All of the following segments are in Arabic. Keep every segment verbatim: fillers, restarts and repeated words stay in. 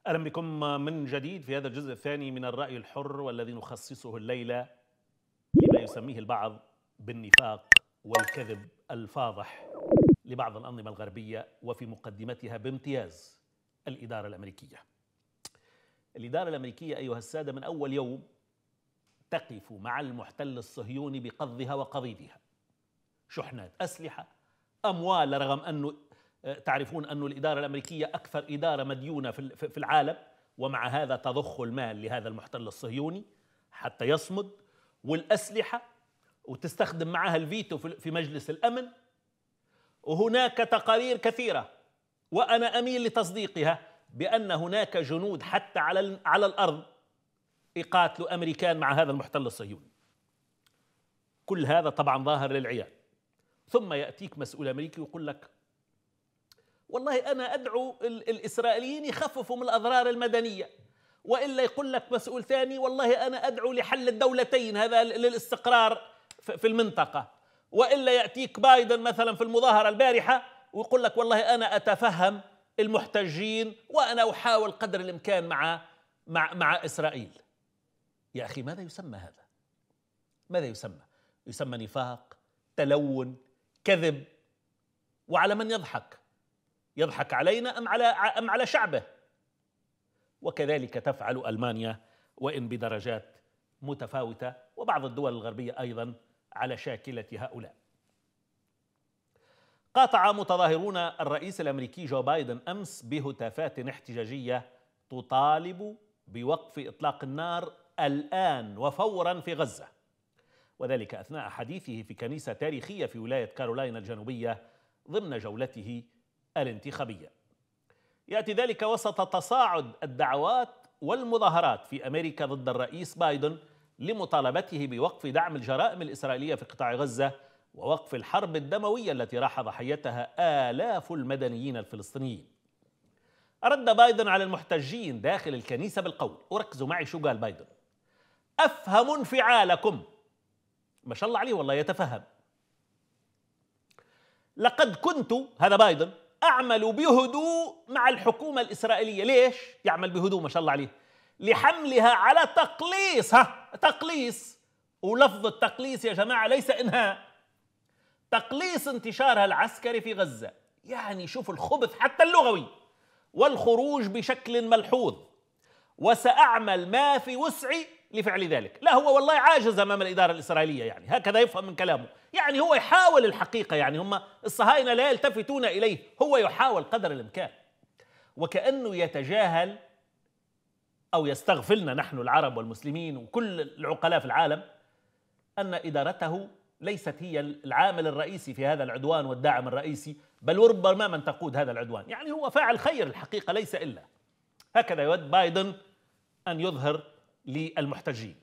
أهلا بكم من جديد في هذا الجزء الثاني من الرأي الحر، والذي نخصصه الليلة لما يسميه البعض بالنفاق والكذب الفاضح لبعض الأنظمة الغربية، وفي مقدمتها بامتياز الإدارة الأمريكية. الإدارة الأمريكية أيها السادة من أول يوم تقف مع المحتل الصهيوني بقضها وقضيضها، شحنات أسلحة، أموال، رغم أنه تعرفون أن الإدارة الأمريكية أكثر إدارة مديونة في العالم، ومع هذا تضخ المال لهذا المحتل الصهيوني حتى يصمد، والأسلحة، وتستخدم معها الفيتو في مجلس الأمن. وهناك تقارير كثيرة وأنا أميل لتصديقها بأن هناك جنود حتى على على الأرض يقاتلوا أمريكان مع هذا المحتل الصهيوني. كل هذا طبعا ظاهر للعيان. ثم يأتيك مسؤول أمريكي ويقول لك والله أنا أدعو الإسرائيليين يخففوا من الأضرار المدنية، وإلا يقول لك مسؤول ثاني والله أنا أدعو لحل الدولتين هذا للاستقرار في المنطقة، وإلا يأتيك بايدن مثلا في المظاهرة البارحة ويقول لك والله أنا أتفهم المحتجين وأنا أحاول قدر الإمكان مع مع مع إسرائيل. يا أخي ماذا يسمى هذا؟ ماذا يسمى؟ يسمى نفاق، تلون، كذب. وعلى من يضحك؟ يضحك علينا أم على أم على شعبه؟ وكذلك تفعل ألمانيا، وإن بدرجات متفاوتة، وبعض الدول الغربية أيضا على شاكلة هؤلاء. قاطع متظاهرون الرئيس الأمريكي جو بايدن أمس بهتافات احتجاجية تطالب بوقف إطلاق النار الآن وفورا في غزة، وذلك أثناء حديثه في كنيسة تاريخية في ولاية كارولاينا الجنوبية ضمن جولته الانتخابية. يأتي ذلك وسط تصاعد الدعوات والمظاهرات في أمريكا ضد الرئيس بايدن لمطالبته بوقف دعم الجرائم الإسرائيلية في قطاع غزة ووقف الحرب الدموية التي راح ضحيتها آلاف المدنيين الفلسطينيين. رد بايدن على المحتجين داخل الكنيسة بالقول، وركزوا معي شو قال بايدن: أفهم انفعالكم. ما شاء الله عليه والله يتفهم. لقد كنت، هذا بايدن، أعمل بهدوء مع الحكومة الإسرائيلية. ليش يعمل بهدوء ما شاء الله عليه؟ لحملها على تقليص، ها تقليص، ولفظ التقليص يا جماعة ليس إنهاء، تقليص انتشارها العسكري في غزة. يعني شوف الخبث حتى اللغوي، والخروج بشكل ملحوظ، وسأعمل ما في وسعي لفعل ذلك. لا هو والله عاجز أمام الإدارة الإسرائيلية، يعني هكذا يفهم من كلامه. يعني هو يحاول الحقيقة، يعني هم الصهاينة لا يلتفتون إليه، هو يحاول قدر الإمكان، وكأنه يتجاهل أو يستغفلنا نحن العرب والمسلمين وكل العقلاء في العالم أن إدارته ليست هي العامل الرئيسي في هذا العدوان والداعم الرئيسي، بل وربما من تقود هذا العدوان. يعني هو فاعل خير الحقيقة ليس إلا. هكذا يود بايدن أن يظهر للمحتجين.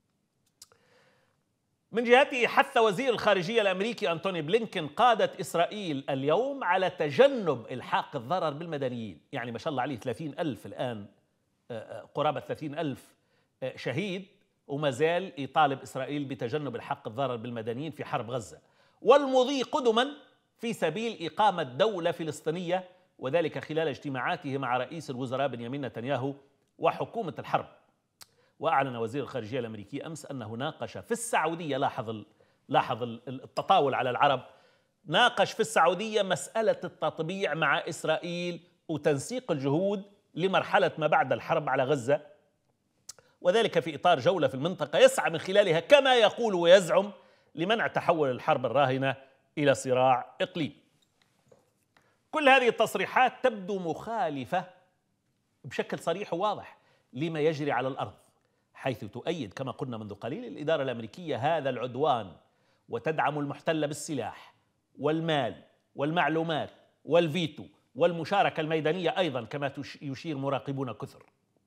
من جهته حث وزير الخارجية الأمريكي أنتوني بلينكن قادة إسرائيل اليوم على تجنب إلحاق الضرر بالمدنيين. يعني ما شاء الله عليه ثلاثين ألف الآن، قرابة ثلاثين ألف شهيد، وما زال يطالب إسرائيل بتجنب الحق الضرر بالمدنيين في حرب غزة، والمضي قدما في سبيل إقامة دولة فلسطينية، وذلك خلال اجتماعاته مع رئيس الوزراء بنيامين نتنياهو وحكومة الحرب. وأعلن وزير الخارجية الأمريكي أمس أنه ناقش في السعودية، لاحظ لاحظ التطاول على العرب، ناقش في السعودية مسألة التطبيع مع إسرائيل وتنسيق الجهود لمرحلة ما بعد الحرب على غزة، وذلك في إطار جولة في المنطقة يسعى من خلالها كما يقول ويزعم لمنع تحول الحرب الراهنة إلى صراع إقليمي. كل هذه التصريحات تبدو مخالفة بشكل صريح وواضح لما يجري على الأرض، حيث تؤيد كما قلنا منذ قليل الإدارة الأمريكية هذا العدوان، وتدعم المحتل بالسلاح والمال والمعلومات والفيتو والمشاركة الميدانية أيضا كما يشير مراقبون كثر.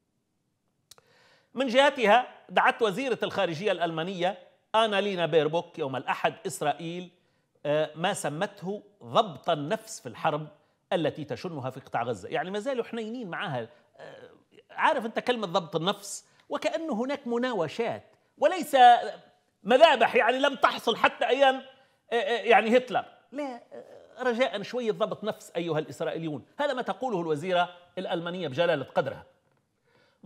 من جهتها دعت وزيرة الخارجية الألمانية آنالينا بيربوك يوم الأحد إسرائيل ما سمته ضبط النفس في الحرب التي تشنها في قطاع غزة. يعني ما زالوا حنينين معها. عارف أنت كلمة ضبط النفس، وكأنه هناك مناوشات وليس مذابح، يعني لم تحصل حتى أيام يعني هتلر. لا، رجاء شوية ضبط نفس أيها الإسرائيليون. هذا ما تقوله الوزيرة الألمانية بجلالة قدرها.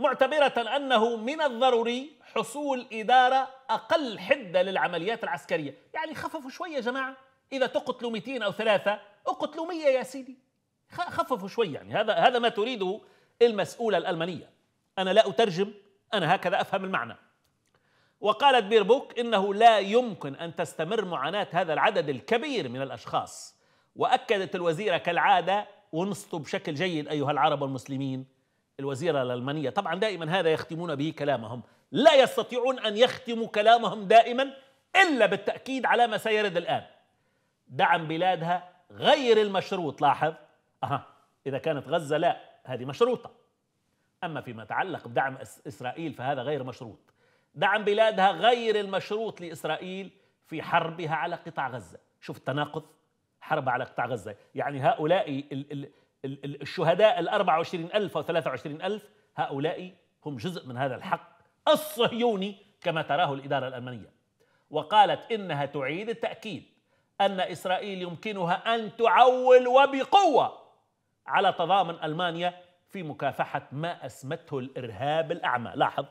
معتبرة أنه من الضروري حصول إدارة أقل حدة للعمليات العسكرية. يعني خففوا شوية يا جماعة، إذا تقتلوا مئتين أو ثلاثة اقتلوا مئة يا سيدي، خففوا شوي. يعني هذا هذا ما تريده المسؤولة الألمانية. أنا لا أترجم، أنا هكذا أفهم المعنى. وقالت بيربوك إنه لا يمكن أن تستمر معاناة هذا العدد الكبير من الأشخاص. وأكدت الوزيرة كالعادة، وانصتوا بشكل جيد أيها العرب والمسلمين، الوزيرة الألمانية طبعا دائما هذا يختمون به كلامهم، لا يستطيعون أن يختموا كلامهم دائما إلا بالتأكيد على ما سيرد الآن: دعم بلادها غير المشروط. لاحظ، أها إذا كانت غزة لا، هذه مشروطة، أما فيما يتعلق بدعم إسرائيل فهذا غير مشروط. دعم بلادها غير المشروط لإسرائيل في حربها على قطاع غزة. شوف التناقض، حرب على قطاع غزة، يعني هؤلاء الشهداء الأربعة وعشرين ألف أو ثلاثة وعشرين ألف، هؤلاء هم جزء من هذا الحق الصهيوني كما تراه الإدارة الألمانية. وقالت إنها تعيد التأكيد أن إسرائيل يمكنها أن تعول وبقوة على تضامن ألمانيا في مكافحة ما أسمته الإرهاب الأعمى. لاحظ،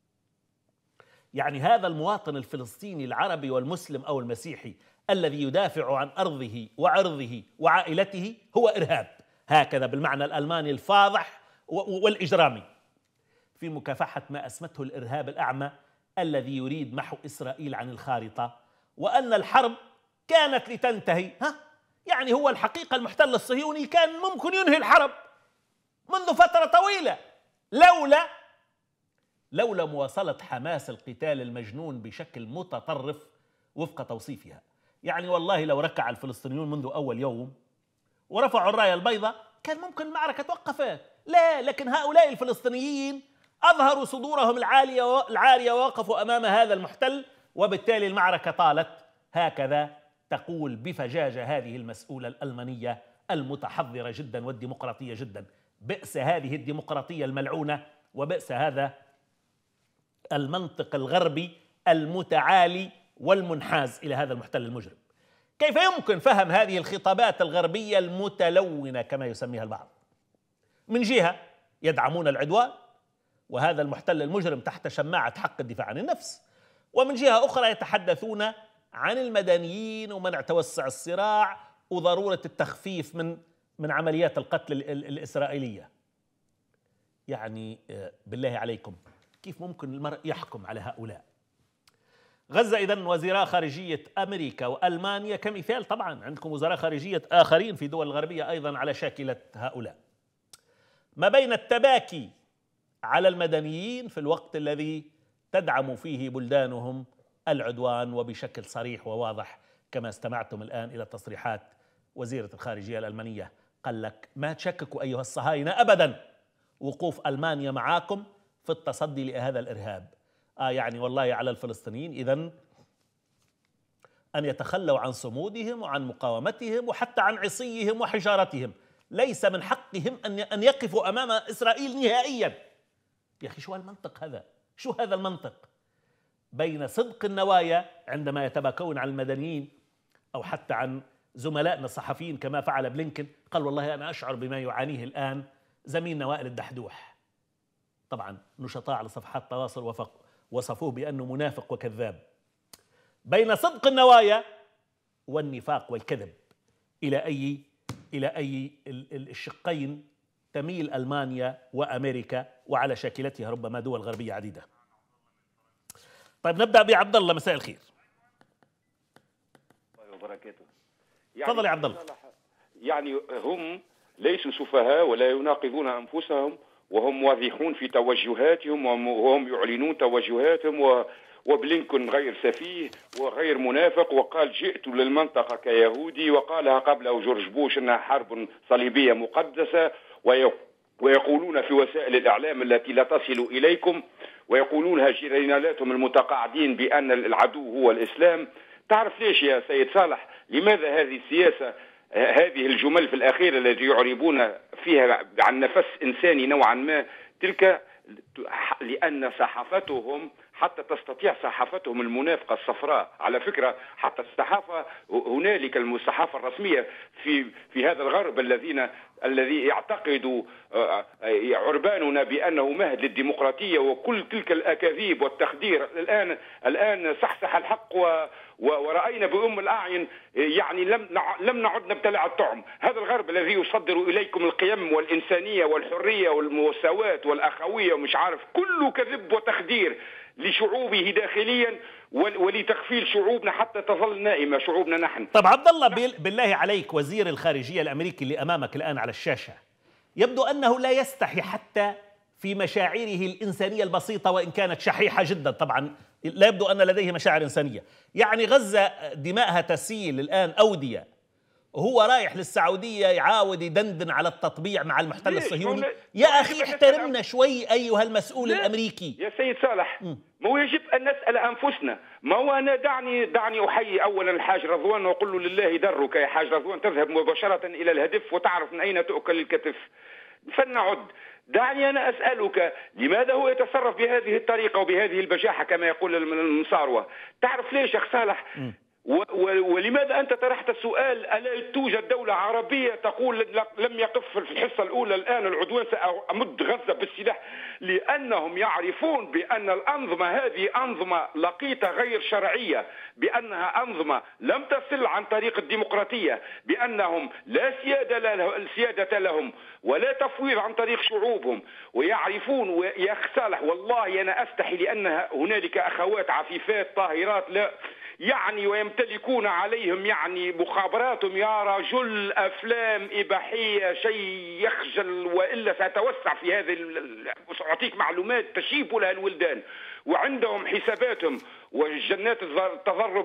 يعني هذا المواطن الفلسطيني العربي والمسلم أو المسيحي الذي يدافع عن أرضه وعرضه وعائلته هو إرهاب، هكذا بالمعنى الألماني الفاضح والإجرامي، في مكافحة ما أسمته الإرهاب الأعمى الذي يريد محو إسرائيل عن الخارطة، وأن الحرب كانت لتنتهي. ها يعني هو الحقيقة المحتل الصهيوني كان ممكن ينهي الحرب منذ فترة طويلة لولا لولا مواصلة حماس القتال المجنون بشكل متطرف وفق توصيفها. يعني والله لو ركع الفلسطينيون منذ أول يوم ورفعوا الراية البيضاء كان ممكن المعركة توقفت، لا، لكن هؤلاء الفلسطينيين أظهروا صدورهم العالية العارية ووقفوا أمام هذا المحتل، وبالتالي المعركة طالت. هكذا تقول بفجاجة هذه المسؤولة الألمانية المتحضرة جدا والديمقراطية جدا. بئس هذه الديمقراطية الملعونة، وبئس هذا المنطق الغربي المتعالي والمنحاز إلى هذا المحتل المجرم. كيف يمكن فهم هذه الخطابات الغربية المتلونة كما يسميها البعض؟ من جهة يدعمون العدوان وهذا المحتل المجرم تحت شماعة حق الدفاع عن النفس، ومن جهة أخرى يتحدثون عن المدنيين ومنع توسع الصراع وضرورة التخفيف من من عمليات القتل الإسرائيلية. يعني بالله عليكم، كيف ممكن المرء يحكم على هؤلاء؟ غزة إذن وزراء خارجية أمريكا وألمانيا كمثال، طبعا عندكم وزراء خارجية آخرين في دول الغربية أيضا على شاكلة هؤلاء، ما بين التباكي على المدنيين في الوقت الذي تدعم فيه بلدانهم العدوان وبشكل صريح وواضح، كما استمعتم الآن إلى تصريحات وزيرة الخارجية الألمانية. قال لك ما تشككوا أيها الصهاينة أبدا، وقوف ألمانيا معاكم في التصدي لهذا الإرهاب. آه يعني والله على الفلسطينيين إذن أن يتخلوا عن صمودهم وعن مقاومتهم وحتى عن عصيهم وحجارتهم. ليس من حقهم أن أن يقفوا أمام إسرائيل نهائيا. يا أخي شو هالمنطق هذا؟ شو هذا المنطق؟ بين صدق النوايا عندما يتباكون عن المدنيين أو حتى عن زملائنا الصحفيين كما فعل بلينكن، قال والله أنا أشعر بما يعانيه الآن زميلنا وائل الدحدوح. طبعا نشطاء على صفحات التواصل وصفوه بأنه منافق وكذاب. بين صدق النوايا والنفاق والكذب، إلى أي إلى أي الشقين تميل ألمانيا وأمريكا وعلى شاكلتها ربما دول غربية عديدة. طيب نبدأ بعبد الله، مساء الخير. وبركاته. تفضل يا عبد الله. يعني هم ليسوا سفهاء ولا يناقضون أنفسهم، وهم واضحون في توجهاتهم وهم يعلنون توجهاتهم، و وبلينكن غير سفيه وغير منافق، وقال جئت للمنطقة كيهودي، وقالها قبله جورج بوش أنها حرب صليبية مقدسة، ويقولون في وسائل الإعلام التي لا تصل إليكم، ويقولونها جنرالاتهم المتقاعدين بأن العدو هو الإسلام. تعرف ليش يا سيد صالح لماذا هذه السياسة، هذه الجمل في الأخيرة التي يعربون فيها عن نفس إنساني نوعا ما؟ تلك لأن صحافتهم حتى تستطيع صحافتهم المنافقة الصفراء. على فكرة حتى الصحافة هنالك الصحافة الرسمية في في هذا الغرب الذين الذي يعتقد عرباننا بأنه مهد للديمقراطية، وكل تلك الأكاذيب والتخدير الآن الآن صحصح الحق و ورأينا بأم الأعين، يعني لم لم نعد نبتلع الطعم. هذا الغرب الذي يصدر إليكم القيم والإنسانية والحرية والمساواة والأخوية ومش عارف، كله كذب وتخدير لشعوبه داخليا ولتغفيل شعوبنا حتى تظل نائمة شعوبنا نحن. طب عبد الله بالله عليك، وزير الخارجية الأمريكي اللي أمامك الآن على الشاشة يبدو أنه لا يستحي حتى في مشاعره الإنسانية البسيطة، وإن كانت شحيحة جدا طبعا، لا يبدو أن لديه مشاعر إنسانية. يعني غزة دماءها تسيل الآن أودية، هو رايح للسعودية يعاود يدندن على التطبيع مع المحتل الصهيوني. يا أخي احترمنا شوي أيها المسؤول الأمريكي. يا سيد صالح، ما هو يجب أن نسأل أنفسنا. ما هو أنا دعني دعني أحيي أولا الحاج رضوان وأقول له لله درك يا حاج رضوان، تذهب مباشرة إلى الهدف وتعرف من أين تؤكل الكتف. فلنعد. دعني أنا أسألك، لماذا هو يتصرف بهذه الطريقة وبهذه البجاحة كما يقول المصاروة؟ تعرف ليش يا صالح؟ ولماذا أنت طرحت السؤال ألا توجد دولة عربية تقول لم يقف في الحصة الأولى الآن العدوان سأمد غزة بالسلاح؟ لأنهم يعرفون بأن الأنظمة هذه أنظمة لقيطة غير شرعية، بأنها أنظمة لم تصل عن طريق الديمقراطية، بأنهم لا سيادة لهم ولا تفويض عن طريق شعوبهم، ويعرفون. يا صالح والله أنا أستحي لأن هنالك أخوات عفيفات طاهرات لا يعني ويمتلكون عليهم يعني مخابراتهم يا رجل أفلام إباحية شيء يخجل، وإلا سأتوسع في هذه. سأعطيك معلومات تشيب لها الولدان، وعندهم حساباتهم وجنات التضرب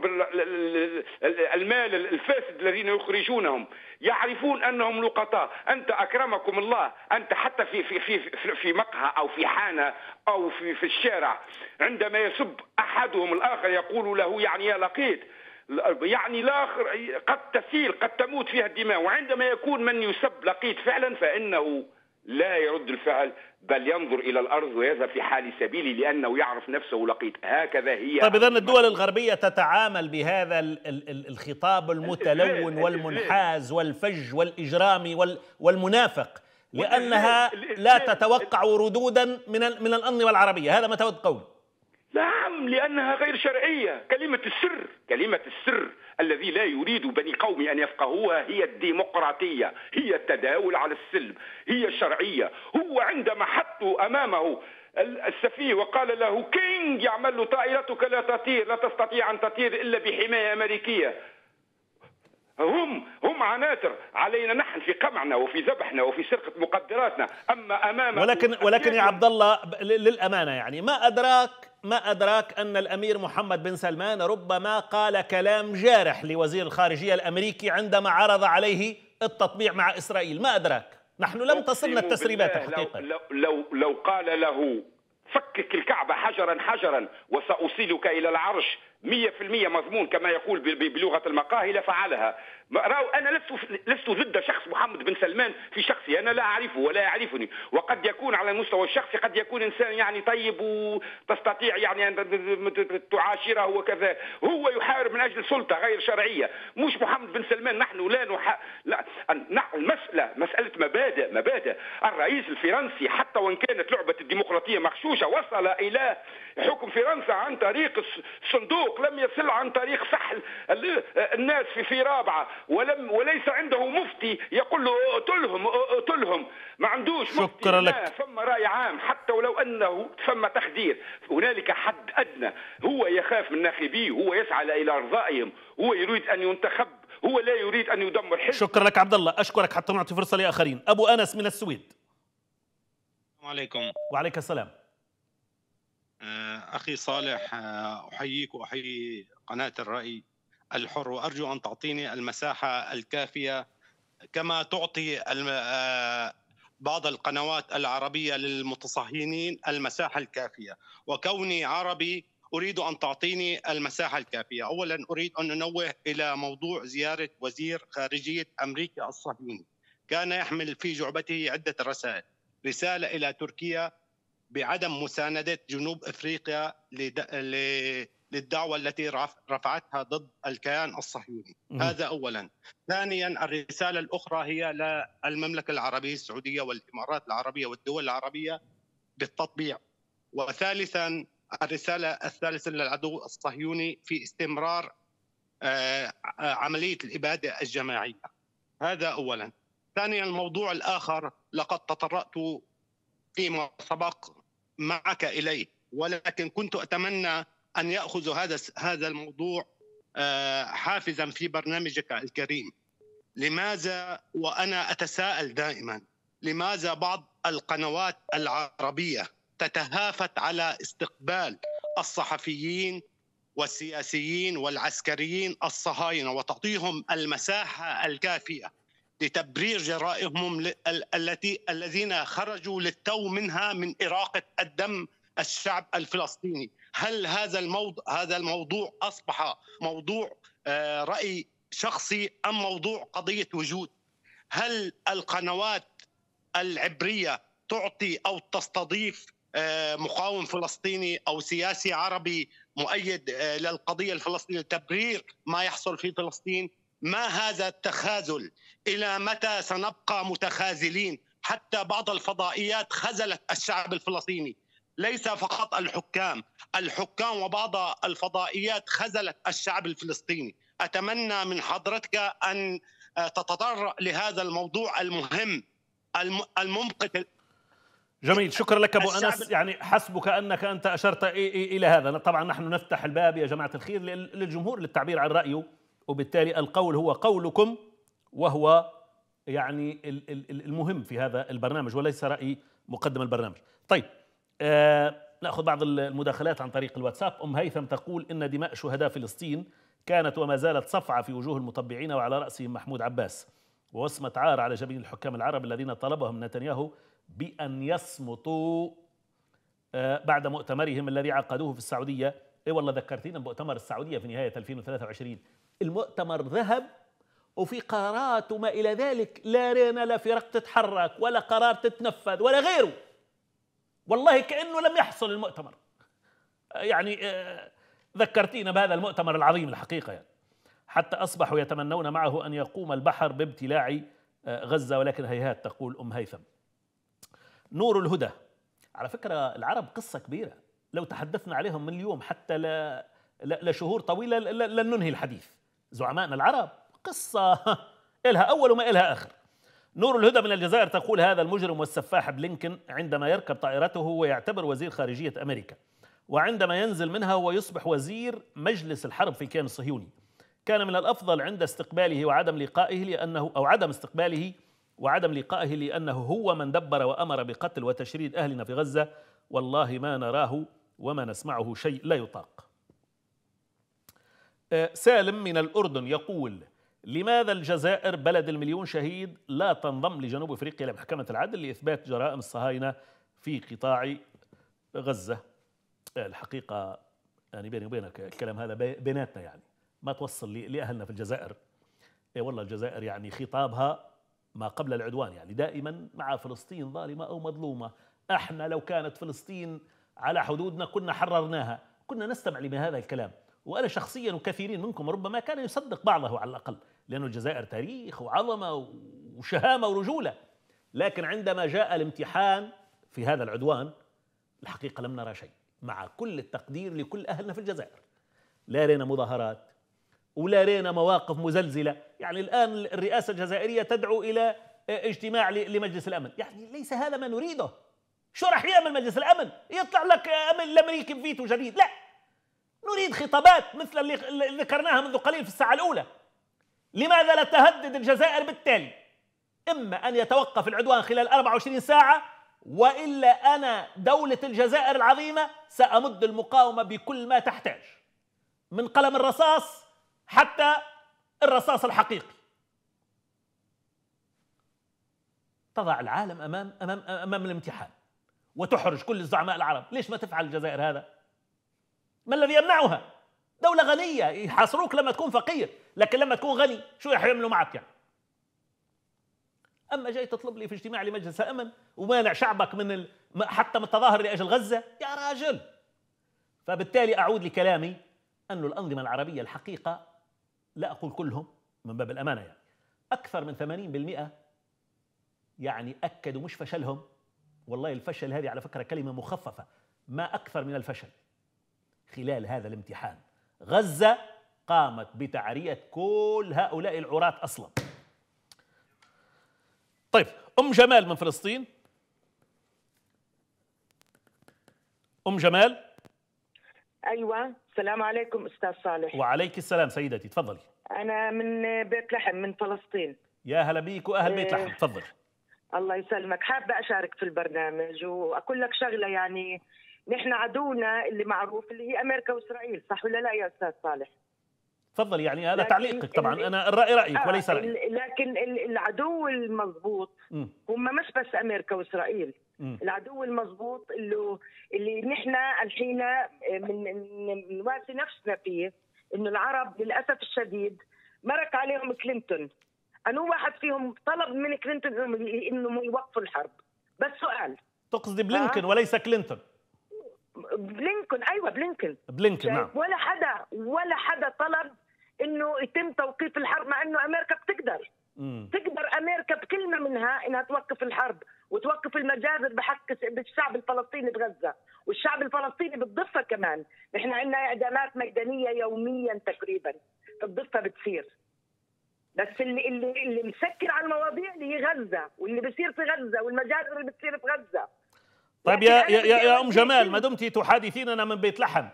المال الفاسد الذين يخرجونهم، يعرفون أنهم لقطاء. أنت أكرمكم الله، أنت حتى في في في في مقهى أو في حانة أو في في الشارع عندما يسب أحدهم الآخر يقول له يعني يا لقيت، يعني الآخر قد تسيل قد تموت فيها الدماء. وعندما يكون من يسب لقيت فعلا فإنه لا يرد الفعل بل ينظر إلى الأرض ويذهب في حال سبيله لأنه يعرف نفسه لقيت. هكذا هي. طيب إذن الدول الغربية تتعامل بهذا الخطاب المتلون والمنحاز والفج والإجرامي والمنافق لأنها لا تتوقع ردودا من من الأنظمة العربية، هذا ما تقول؟ نعم، لأنها غير شرعية. كلمة السر كلمة السر الذي لا يريد بني قومي أن يفقهوها هي الديمقراطية، هي التداول على السلم، هي الشرعية. هو عندما حطوا أمامه السفيه وقال له كينج يعمل له طائرتك لا تطير، لا تستطيع أن تطير إلا بحماية أمريكية. هم هم عناتر علينا نحن في قمعنا وفي ذبحنا وفي سرقة مقدراتنا. أما أمام ولكن ولكن يا عبد الله للأمانة يعني ما أدراك ما أدراك أن الأمير محمد بن سلمان ربما قال كلام جارح لوزير الخارجية الأمريكي عندما عرض عليه التطبيع مع إسرائيل؟ ما أدراك؟ نحن لم تصلنا التسريبات حقيقة. لو, لو, لو قال له فكك الكعبة حجرا حجرا وسأوصلك إلى العرش مية في المية مضمون كما يقول بلغة المقاهي لفعلها. أنا لست لست ضد شخص محمد بن سلمان في شخصي، أنا لا أعرفه ولا يعرفني، وقد يكون على المستوى الشخصي قد يكون إنسان يعني طيب وتستطيع يعني أن تعاشره وكذا. هو يحارب من أجل سلطة غير شرعية، مش محمد بن سلمان. نحن لا نح... لا المسألة مسألة مبادئ مبادئ. الرئيس الفرنسي حتى وإن كانت لعبة الديمقراطية مخشوشة وصل إلى حكم فرنسا عن طريق الصندوق، لم يصل عن طريق سحل الناس في في رابعة، ولم وليس عنده مفتي يقول له اقتلهم اقتلهم، ما عندوش مفتي. شكرا لك. ثم رأي عام حتى ولو أنه ثم تخدير، هنالك حد أدنى. هو يخاف من ناخبيه، هو يسعى إلى إرضائهم، هو يريد أن ينتخب، هو لا يريد أن يدمر حزب. شكرا لك عبد الله، أشكرك حتى نعطي فرصة لآخرين. أبو أنس من السويد. السلام عليكم. وعليك السلام. أخي صالح، أحييك وأحيي قناة الرأي الحر، وأرجو أن تعطيني المساحة الكافية كما تعطي بعض القنوات العربية للمتصهينين المساحة الكافية. وكوني عربي أريد أن تعطيني المساحة الكافية. أولا أريد أن أنوه إلى موضوع زيارة وزير خارجية أمريكا الصهيوني. كان يحمل في جعبته عدة رسائل: رسالة إلى تركيا بعدم مساندة جنوب إفريقيا للدعوة التي رفعتها ضد الكيان الصهيوني. هذا أولا. ثانيا، الرسالة الأخرى هي للمملكة العربية السعودية والإمارات العربية والدول العربية بالتطبيع. وثالثا، الرسالة الثالثة للعدو الصهيوني في استمرار عملية الإبادة الجماعية. هذا أولا. ثانيا، الموضوع الآخر لقد تطرقت فيما سبق معك إليه، ولكن كنت أتمنى أن يأخذ هذا هذا الموضوع حافزا في برنامجك الكريم. لماذا، وأنا أتساءل دائما، لماذا بعض القنوات العربية تتهافت على استقبال الصحفيين والسياسيين والعسكريين الصهاينة وتعطيهم المساحة الكافية لتبرير جرائمهم التي الذين خرجوا للتو منها من إراقة الدم الشعب الفلسطيني؟ هل هذا الموضوع هذا الموضوع أصبح موضوع رأي شخصي أم موضوع قضية وجود؟ هل القنوات العبرية تعطي أو تستضيف مقاوم فلسطيني أو سياسي عربي مؤيد للقضية الفلسطينية لتبرير ما يحصل في فلسطين؟ ما هذا التخاذل؟ إلى متى سنبقى متخاذلين؟ حتى بعض الفضائيات خذلت الشعب الفلسطيني، ليس فقط الحكام، الحكام وبعض الفضائيات خذلت الشعب الفلسطيني. أتمنى من حضرتك أن تتطرق لهذا الموضوع المهم الممقت. جميل، شكرا لك أبو أنس. يعني حسبك أنك أنت أشرت إلى هذا. طبعا نحن نفتح الباب يا جماعة الخير للجمهور للتعبير عن رأيه، وبالتالي القول هو قولكم، وهو يعني المهم في هذا البرنامج وليس رأي مقدم البرنامج. طيب، آه نأخذ بعض المداخلات عن طريق الواتساب. أم هيثم تقول إن دماء شهداء فلسطين كانت وما زالت صفعة في وجوه المطبعين وعلى رأسهم محمود عباس، ووصمة عار على جبين الحكام العرب الذين طلبهم نتنياهو بأن يصمتوا آه بعد مؤتمرهم الذي عقدوه في السعودية. إيه والله ذكرتينا بمؤتمر السعودية في نهاية ألفين وثلاثة وعشرين. المؤتمر ذهب وفي قرارات وما إلى ذلك لا رينا لا فرق تتحرك ولا قرار تتنفذ ولا غيره، والله كأنه لم يحصل المؤتمر. يعني ذكرتينا بهذا المؤتمر العظيم الحقيقة، يعني حتى أصبحوا يتمنون معه أن يقوم البحر بابتلاع غزة، ولكن هيهات، تقول أم هيثم. نور الهدى، على فكرة العرب قصة كبيرة لو تحدثنا عليهم من اليوم حتى لا لشهور طويلة لن ننهي الحديث. زعمائنا العرب قصة إلها أول وما إلها آخر. نور الهدى من الجزائر تقول هذا المجرم والسفاح بلينكن عندما يركب طائرته ويعتبر وزير خارجية أمريكا، وعندما ينزل منها ويصبح وزير مجلس الحرب في الكيان الصهيوني، كان من الأفضل عند استقباله وعدم لقائه لأنه أو عدم استقباله وعدم لقائه لأنه هو من دبر وأمر بقتل وتشريد أهلنا في غزة. والله ما نراه وما نسمعه شيء لا يطاق. سالم من الأردن يقول لماذا الجزائر بلد المليون شهيد لا تنضم لجنوب أفريقيا لمحكمة العدل لإثبات جرائم الصهاينة في قطاع غزة؟ الحقيقة يعني بيني وبينك الكلام هذا بيناتنا، يعني ما توصل لأهلنا في الجزائر. إيه والله الجزائر يعني خطابها ما قبل العدوان، يعني دائما مع فلسطين ظالمة أو مظلومة. احنا لو كانت فلسطين على حدودنا كنا حررناها، كنا نستمع لهذا الكلام. وأنا شخصيا وكثيرين منكم ربما كان يصدق بعضه على الأقل، لأنه الجزائر تاريخ وعظمة وشهامة ورجولة. لكن عندما جاء الامتحان في هذا العدوان الحقيقة لم نرى شيء، مع كل التقدير لكل أهلنا في الجزائر. لا رينا مظاهرات ولا رينا مواقف مزلزلة. يعني الآن الرئاسة الجزائرية تدعو إلى اجتماع لمجلس الأمن، يعني ليس هذا ما نريده. شو رح يعمل مجلس الأمن؟ يطلع لك أمن الأمريكي فيتو جديد؟ لا، نريد خطابات مثل اللي ذكرناها منذ قليل في الساعة الأولى. لماذا لا تهدد الجزائر بالتالي؟ إما أن يتوقف العدوان خلال أربعة وعشرين ساعة، وإلا أنا دولة الجزائر العظيمة سأمد المقاومة بكل ما تحتاج، من قلم الرصاص حتى الرصاص الحقيقي. تضع العالم أمام أمام أمام الامتحان وتحرج كل الزعماء العرب. ليش ما تفعل الجزائر هذا؟ ما الذي يمنعها؟ دولة غنية، يحاصروك لما تكون فقير، لكن لما تكون غني شو رح يعملوا معك يعني؟ أما جاي تطلب لي في اجتماع لمجلس الأمن ومانع شعبك من ال... حتى من التظاهر لأجل غزة يا راجل. فبالتالي أعود لكلامي أن الأنظمة العربية الحقيقة، لا أقول كلهم من باب الأمانة، يعني أكثر من ثمانين بالمئة يعني أكدوا مش فشلهم، والله الفشل هذه على فكرة كلمة مخففة، ما أكثر من الفشل خلال هذا الامتحان. غزة قامت بتعرية كل هؤلاء العراة أصلا. طيب أم جمال من فلسطين. أم جمال. أيوة، السلام عليكم أستاذ صالح. وعليك السلام سيدتي، تفضلي. أنا من بيت لحم من فلسطين. يا هلا بيك وأهل بيت لحم، تفضل. الله يسلمك. حابة أشارك في البرنامج وأقول لك شغلة. يعني نحن عدونا اللي معروف اللي هي أمريكا وإسرائيل، صح ولا لا يا أستاذ صالح؟ تفضل. يعني هذا تعليقك طبعا، أنا الرأي رأيك آه وليس رأيي. لكن العدو المضبوط هم مش بس أمريكا وإسرائيل. م. العدو المضبوط اللي اللي نحن الحين من نواسي نفسنا فيه، إنه العرب للأسف الشديد مرق عليهم كلينتون. أنا واحد فيهم طلب من كلينتون إنه يوقفوا الحرب. بس سؤال، تقصدي بلينكن آه؟ وليس كلينتون؟ بلينكن. أيوة بلينكن. بلينكن نعم. ولا حدا ولا حدا طلب إنه يتم توقيف الحرب، مع إنه أمريكا بتقدر. مم. تقدر أمريكا بكلمة منها إنها توقف الحرب وتوقف المجازر بحق بالشعب الفلسطيني بغزة، والشعب الفلسطيني بالضفة كمان. نحن عندنا إعدامات ميدانية يوميا تقريبا في الضفة بتصير. بس اللي اللي اللي مسكر على المواضيع اللي هي غزة، واللي بيصير في غزة، والمجازر اللي بتصير في غزة. طيب يا يا يا ام جمال، ما دمتي تحادثيننا من بيت لحم،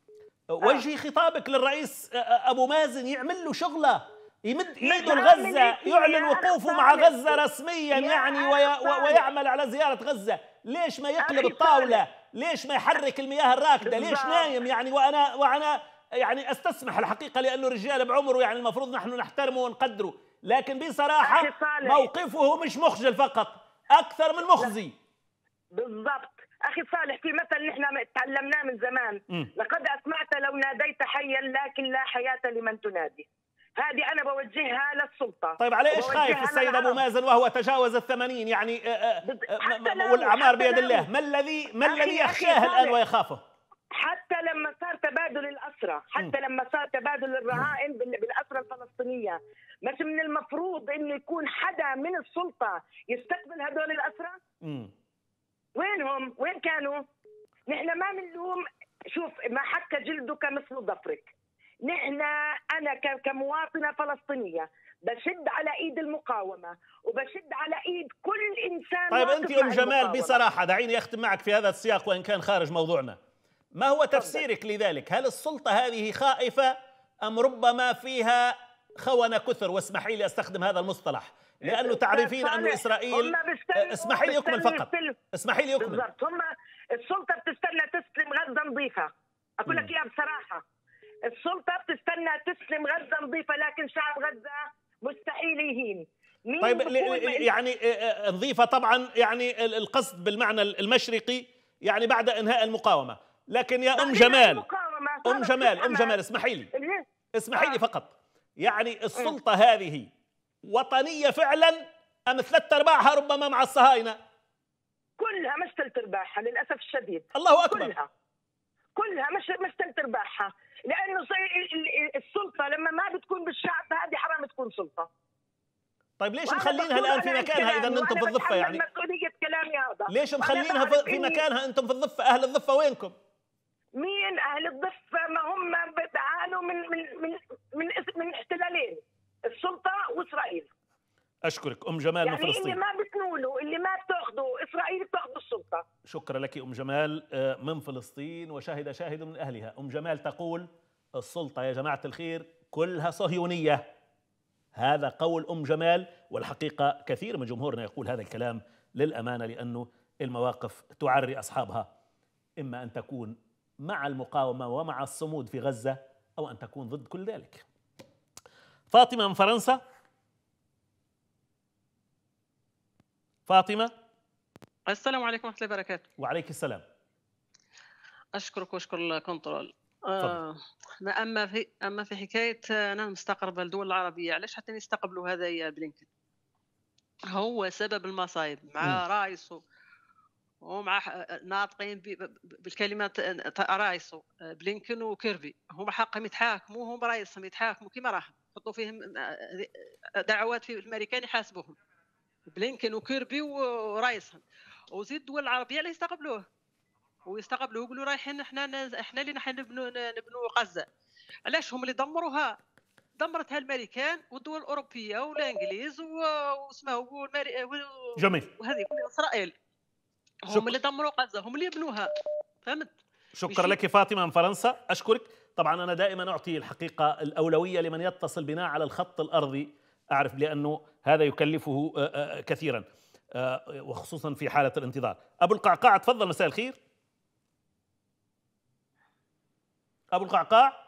وجهي خطابك للرئيس ابو مازن يعمل له شغله، يمد ايده لغزه، يعلن وقوفه مع غزه رسميا يعني ويعمل على زياره غزه. ليش ما يقلب الطاوله؟ ليش ما يحرك المياه الراكده؟ ليش نايم يعني؟ وانا وانا يعني استسمح الحقيقه لانه رجال بعمره، يعني المفروض نحن نحترمه ونقدره، لكن بصراحه موقفه مش مخجل فقط، اكثر من مخزي. بالضبط اخي صالح، في مثل نحن تعلمناه من زمان، م. لقد اسمعت لو ناديت حيا لكن لا حياه لمن تنادي. هذه انا بوجهها للسلطه. طيب على ايش خايف السيد ابو مازن وهو تجاوز الثمانين يعني والاعمار بيد الله؟ ما الذي ما الذي يخشاه الان ويخافه؟ حتى لما صار تبادل الاسرى، حتى م. لما صار تبادل الرهائن بالاسرى الفلسطينيه، مش من المفروض انه يكون حدا من السلطه يستقبل هذول الاسرى؟ م. وينهم؟ وين كانوا؟ نحن ما بنلوم. شوف، ما حك جلدك مثل ظفرك. نحن انا كمواطنه فلسطينيه بشد على ايد المقاومه وبشد على ايد كل انسان. طيب انت ام جمال بصراحه دعيني اختم معك في هذا السياق وان كان خارج موضوعنا، ما هو تفسيرك لذلك؟ هل السلطه هذه خائفه ام ربما فيها خونه كثر؟ واسمحي لي استخدم هذا المصطلح لانه تعرفين انه اسرائيل، اسمحي لي اكمل فقط، اسمحي لي اكمل. بالضبط، هم السلطه بتستنى تسلم غزه نظيفه. اقول لك اياها بصراحه، السلطه بتستنى تسلم غزه نظيفه، لكن شعب غزه مستحيل يهين. طيب يعني نظيفه طبعا، يعني القصد بالمعنى المشرقي يعني بعد انهاء المقاومه، لكن يا ام جمال ام جمال ام جمال اسمحي لي اسمحي لي فقط، يعني السلطه هذه وطنيه فعلا ام ثلاث ارباعها ربما مع الصهاينه؟ كلها مش ثلاث ارباعها للاسف الشديد. الله اكبر. كلها كلها مش مش ثلاث ارباعها، لانه السلطه لما ما بتكون بالشعب هذه حرام تكون سلطه. طيب ليش مخلينها الان في مكانها اذا انتم في الضفه؟ يعني مسؤوليه كلامي هذا. ليش مخلينها في مكانها انتم في الضفه؟ اهل الضفه وينكم؟ مين اهل الضفه؟ ما هم بيعانوا من من من من, من احتلالين، السلطه واسرائيل. اشكرك ام جمال يعني من فلسطين. اللي ما بتنولوا، اللي ما بتاخذوا اسرائيل بتاخذوا السلطه. شكرا لك ام جمال من فلسطين، وشهد شاهد من اهلها. ام جمال تقول السلطه يا جماعه الخير كلها صهيونيه. هذا قول ام جمال، والحقيقه كثير من جمهورنا يقول هذا الكلام للامانه، لانه المواقف تعري اصحابها، اما ان تكون مع المقاومه ومع الصمود في غزه او ان تكون ضد كل ذلك. فاطمه من فرنسا. فاطمة. السلام عليكم ورحمة الله وبركاته. وعليك السلام. أشكرك وأشكر الكنترول. آه أما في أما في حكاية أنا مستقرب الدول العربية، علاش حتى يستقبلوا هذا يا بلينكن؟ هو سبب المصايب مع م. رايس ومع ناطقين بالكلمات تاع رايسو بلينكن وكيربي، هما حقهم يتحاكموا، هم رايسهم يتحاكموا كما راهم، يحطوا فيهم دعوات في الامريكان يحاسبوهم، بلينكن وكيربي ورايسهم، وزيد الدول العربيه اللي يستقبلوه ويستقبلوه يقولوا رايحين احنا احنا اللي نحن نبنوا نبنوا غزه. علاش؟ هم اللي دمروها، دمرتها الامريكان والدول الاوروبيه والانجليز واسمه جميل وهذه اسرائيل، هم اللي دمروا غزه، هم اللي يبنوها. فهمت؟ شكرا لك فاطمه من فرنسا، اشكرك. طبعا انا دائما اعطي الحقيقه الاولويه لمن يتصل بنا على الخط الارضي، اعرف لانه هذا يكلفه كثيرا وخصوصا في حاله الانتظار. ابو القعقاع تفضل، مساء الخير. ابو القعقاع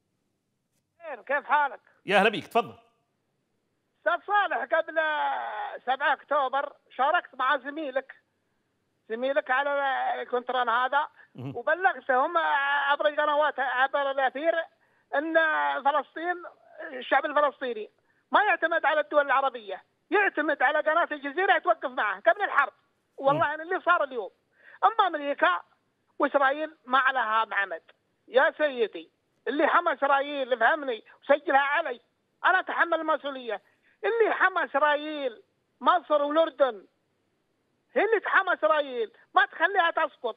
كيف حالك؟ يا اهلا بك، تفضل. استاذ صالح، قبل سبعة اكتوبر شاركت مع زميلك زميلك على الكونتران هذا، وبلغتهم عبر القنوات عبر الاثير ان فلسطين، الشعب الفلسطيني ما يعتمد على الدول العربيه، يعتمد على قناه الجزيره توقف معه قبل الحرب. والله ان اللي صار اليوم، اما امريكا واسرائيل ما لها معمد. يا سيدي، اللي حمى اسرائيل فهمني وسجلها علي، انا اتحمل المسؤوليه. اللي حمى اسرائيل مصر والاردن، هي اللي تحمى اسرائيل، ما تخليها تسقط.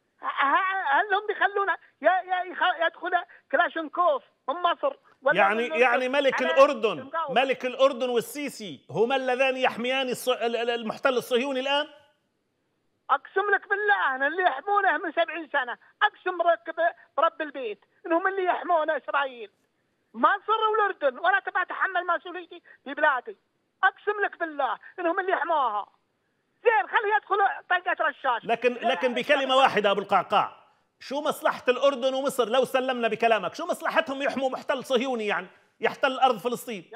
هل هم بيخلونا يدخل كلاشنكوف من مصر؟ يعني يعني ملك الاردن ملك الاردن والسيسي هما اللذان يحميان المحتل الصهيوني الان؟ اقسم لك بالله ان اللي يحمونه من سبعين سنه، اقسم لك برب البيت انهم اللي يحمون اسرائيل، مصر والاردن، وانا تبع اتحمل مسؤوليتي في بلادي. اقسم لك بالله انهم اللي يحموها. زين، خليه يدخلوا طلقه رشاش. لكن لكن بكلمه واحده ابو القعقاع، شو مصلحه الاردن ومصر لو سلمنا بكلامك؟ شو مصلحتهم يحموا محتل صهيوني يعني يحتل ارض فلسطين؟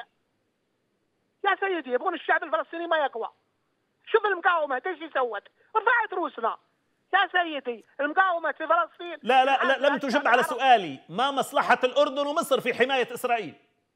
يا سيدي، يبغون الشعب الفلسطيني ما يقوى. شوف المقاومه ايش سوت، رفعت روسنا. يا سيدي، المقاومه في فلسطين. لا لا لا لم تجب على سؤالي، ما مصلحه الاردن ومصر في حمايه اسرائيل؟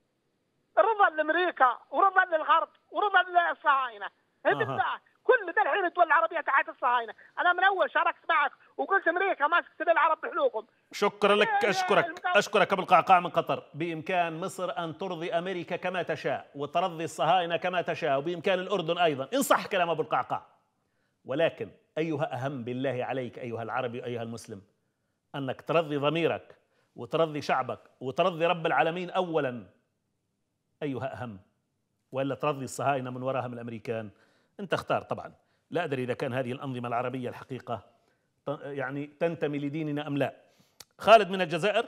رضا لامريكا ورضا للغرب ورضا للصهاينه. بالله كل ذا الحين الدول العربيه تحت الصهاينه. انا من اول شاركت معك وقلت امريكا ماسكه العرب بحلوقهم. شكرا لك، اشكرك اشكرك ابو القعقاع من قطر. بامكان مصر ان ترضي امريكا كما تشاء وترضي الصهاينه كما تشاء، وبامكان الاردن ايضا، ان صح كلام ابو القعقاع. ولكن ايها اهم بالله عليك ايها العربي ايها المسلم، انك ترضي ضميرك وترضي شعبك وترضي رب العالمين اولا، ايها اهم، والا ترضي الصهاينه من وراها من الامريكان. انت اختار طبعا. لا ادري اذا كان هذه الانظمه العربيه الحقيقه يعني تنتمي لديننا ام لا. خالد من الجزائر.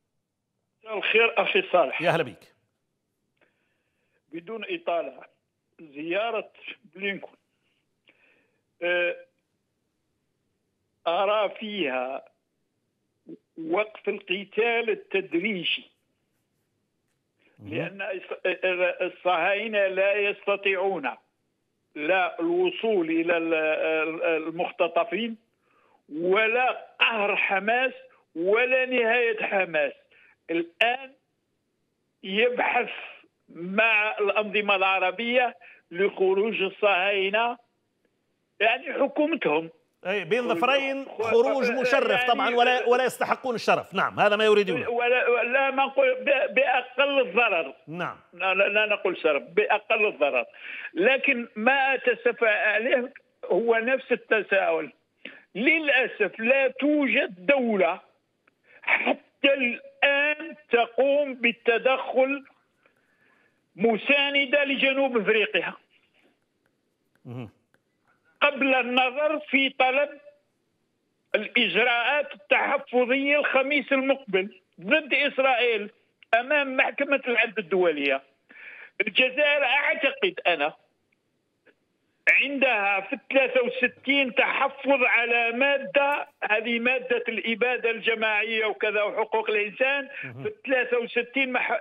الخير اخي صالح. يا هلا بك. بدون اطاله، زياره بلينكون ارى فيها وقف القتال التدريجي، لان الصهاينه لا يستطيعون لا الوصول إلى المختطفين ولا قهر حماس ولا نهاية حماس. الآن يبحث مع الأنظمة العربية لخروج الصهاينة، يعني حكومتهم اي بين ظفرين، خروج مشرف يعني طبعا، ولا ولا يستحقون الشرف. نعم، هذا ما يريدونه. ولا لا ما نقول باقل الضرر. نعم، لا, لا نقول شرف، باقل الضرر. لكن ما اتساءل عليه هو نفس التساؤل. للاسف لا توجد دوله حتى الان تقوم بالتدخل مسانده لجنوب افريقيا قبل النظر في طلب الإجراءات التحفظية الخميس المقبل ضد إسرائيل أمام محكمة العدل الدولية. الجزائر أعتقد أنا عندها في ثلاثة وستين تحفظ على مادة، هذه مادة الإبادة الجماعية وكذا وحقوق الإنسان، في ثلاثة وستين مح...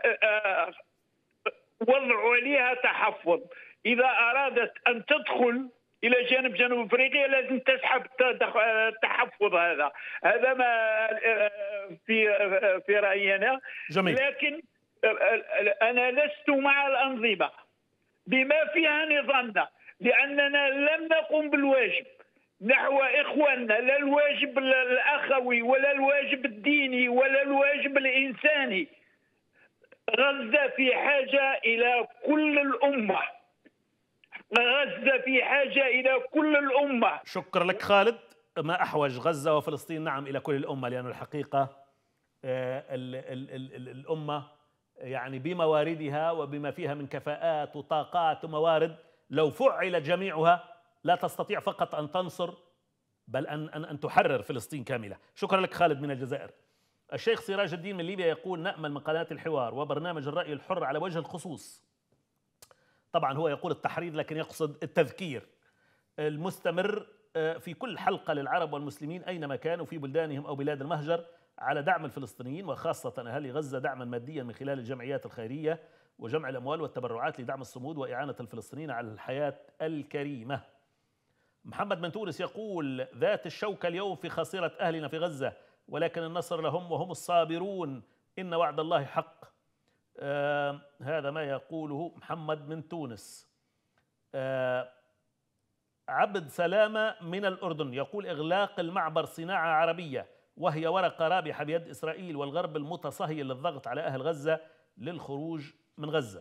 وضعوا عليها تحفظ. إذا أرادت أن تدخل إلى جانب جنوب أفريقيا لازم تسحب التحفظ هذا. هذا ما في في رأيي أنا. جميل. لكن أنا لست مع الأنظمة بما فيها نظامنا، لأننا لم نقم بالواجب. نحو إخواننا، لا الواجب الأخوي ولا الواجب الديني ولا الواجب الإنساني. غزة في حاجة إلى كل الأمة، غزة في حاجة إلى كل الأمة. شكرا لك خالد. ما أحوج غزة وفلسطين نعم إلى كل الأمة، لأن الحقيقة ال ال ال ال الأمة يعني بمواردها وبما فيها من كفاءات وطاقات وموارد لو فعلت جميعها لا تستطيع فقط أن تنصر بل أن أن أن تحرر فلسطين كاملة. شكرا لك خالد من الجزائر. الشيخ سراج الدين من ليبيا يقول: نأمل من قناة الحوار وبرنامج الرأي الحر على وجه الخصوص، طبعا هو يقول التحريض لكن يقصد التذكير المستمر في كل حلقة للعرب والمسلمين أينما كانوا في بلدانهم أو بلاد المهجر على دعم الفلسطينيين وخاصة أهالي غزة دعما ماديا من خلال الجمعيات الخيرية وجمع الأموال والتبرعات لدعم الصمود وإعانة الفلسطينيين على الحياة الكريمة. محمد من تونس يقول: ذات الشوكة اليوم في خاصرة أهلنا في غزة، ولكن النصر لهم وهم الصابرون، إن وعد الله حق. آه هذا ما يقوله محمد من تونس. آه عبد سلامة من الأردن يقول: إغلاق المعبر صناعة عربية وهي ورقة رابحة بيد إسرائيل والغرب المتصهي للضغط على أهل غزة للخروج من غزة.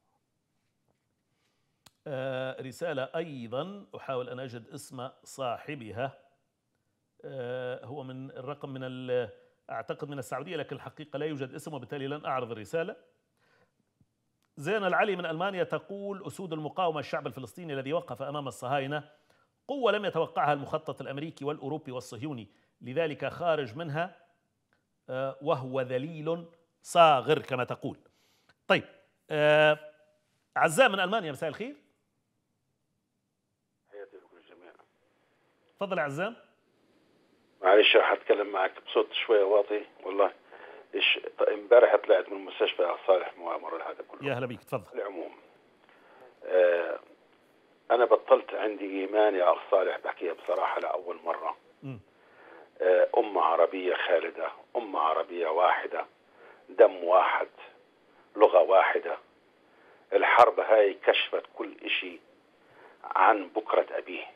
آه رسالة أيضا أحاول أن أجد اسم صاحبها، آه هو من الرقم من أعتقد من السعودية لكن الحقيقة لا يوجد اسم وبالتالي لن أعرض الرسالة. زين العلي من ألمانيا تقول: أسود المقاومة الشعب الفلسطيني الذي وقف أمام الصهاينة قوة لم يتوقعها المخطط الأمريكي والأوروبي والصهيوني، لذلك خارج منها وهو ذليل صاغر كما تقول. طيب آه عزام من ألمانيا، مساء الخير. حياتي لكم الجميع. تفضل يا عزام. معلش راح اتكلم معك بصوت شويه واطي والله. ايش امبارح طلعت من المستشفى يا صالح مؤامره هذا كله. يا هلا بيك، تفضل. العموم آه انا بطلت عندي ايمان يا اخ صالح، بحكيها بصراحه لاول مره. م. آه امه عربيه خالده، امه عربيه واحده، دم واحد، لغه واحده. الحرب هاي كشفت كل اشي عن بكره ابيه.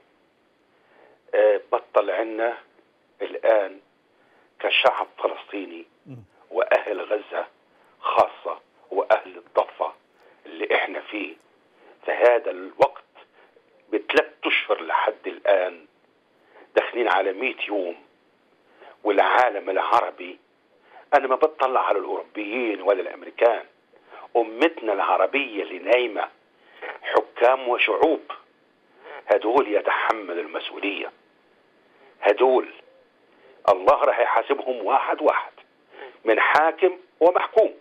آه بطل عنا الان كشعب فلسطيني واهل غزه خاصه واهل الضفه اللي احنا فيه في هذا الوقت بثلاث اشهر لحد الان داخلين على مئة يوم. والعالم العربي انا ما بطلع على الاوروبيين ولا الامريكان، امتنا العربيه اللي نايمه حكام وشعوب هدول يتحمل المسؤوليه. هدول الله راح يحاسبهم واحد واحد من حاكم ومحكوم.